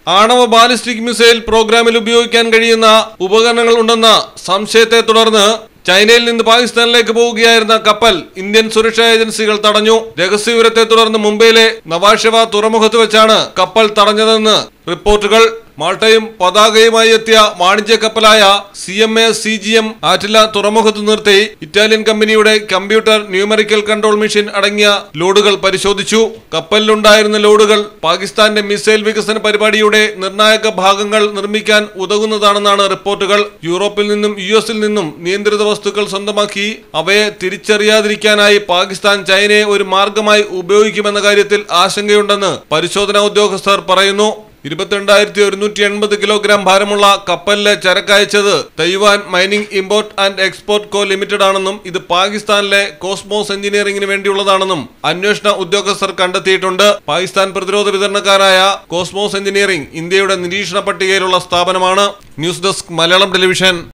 ആണവ ballistic missile പ്രോഗ്രാമിൽ ഉപയോഗിക്കാൻ കഴിയുന്ന ഉപകരണങ്ങൾ ഉണ്ടെന്ന സംശയത്തെ തുടർന്ന് ചൈനയിൽ നിന്ന് പാകിസ്ഥാനിലേക്ക് പോവുകയായിരുന്ന കപ്പൽ ഇന്ത്യൻ സുരക്ഷാ ഏജൻസികൾ തടഞ്ഞു. രഹസ്യവിവരത്തെ തുടർന്ന് മുംബൈയിലെ നവാഷവ തുറമുഖത്ത് വെച്ചാണ് കപ്പൽ തടഞ്ഞതെന്ന് റിപ്പോർട്ടുകൾ. മാൾട്ടയും പതാകയുമായി എത്തിയ വാണിജ്യ കപ്പലായ CMA CGM ആറ്റില തുറമുഖത്ത് നിർത്തി ഇറ്റാലിയൻ കമ്പനിയുടെ കമ്പ്യൂട്ടർ ന്യൂമറിക്കൽ കൺട്രോൾ മെഷീൻ അടങ്ങിയ ലോഡുകൾ പരിശോധിച്ചു. കപ്പലിലുണ്ടായിരുന്ന ലോഡുകൾ പാകിസ്ഥാന്റെ മിസൈൽ വികസന പരിപാടിയുടെ നിർണായക ഭാഗങ്ങൾ നിർമ്മിക്കാൻ ഉതകുന്നതാണെന്നാണ് റിപ്പോർട്ടുകൾ. യൂറോപ്പിൽ നിന്നും US-ൽ നിന്നും നിയന്ത്രിത വസ്തുക്കൾ സ്വന്തമാക്കി അവയെ തിരിച്ചറിയാതിരിക്കാനായി പാകിസ്ഥാൻ ചൈനയെ ഒരു മാർഗമായി ഉപയോഗിക്കുമെന്ന കാര്യത്തിൽ ആശങ്കയുണ്ടെന്ന് പരിശോധനാ ഉദ്യോഗസ്ഥർ പറയുന്നു. 22,180 കിലോഗ്രാം ഭാരമുള്ള കപ്പലിലെ ചരക്കയച്ചത് Taiwan mining import and export co limited ആണെന്നും ഇത് പാകിസ്ഥാനിലെ കോസ്മോസ് എഞ്ചിനീയറിംഗിന് വേണ്ടിയുള്ളതാണെന്നും അന്വേഷണ ഉദ്യോഗസ്ഥർ കണ്ടെത്തിയിട്ടുണ്ട്. പാകിസ്ഥാൻ പ്രതിരോധ വിതരണക്കാരായ കോസ്മോസ് എഞ്ചിനീയറിംഗ് ഇന്ത്യയുടെ നിരീക്ഷണ പട്ടികയിലുള്ള സ്ഥാപനമാണ്. News desk Malayalam television.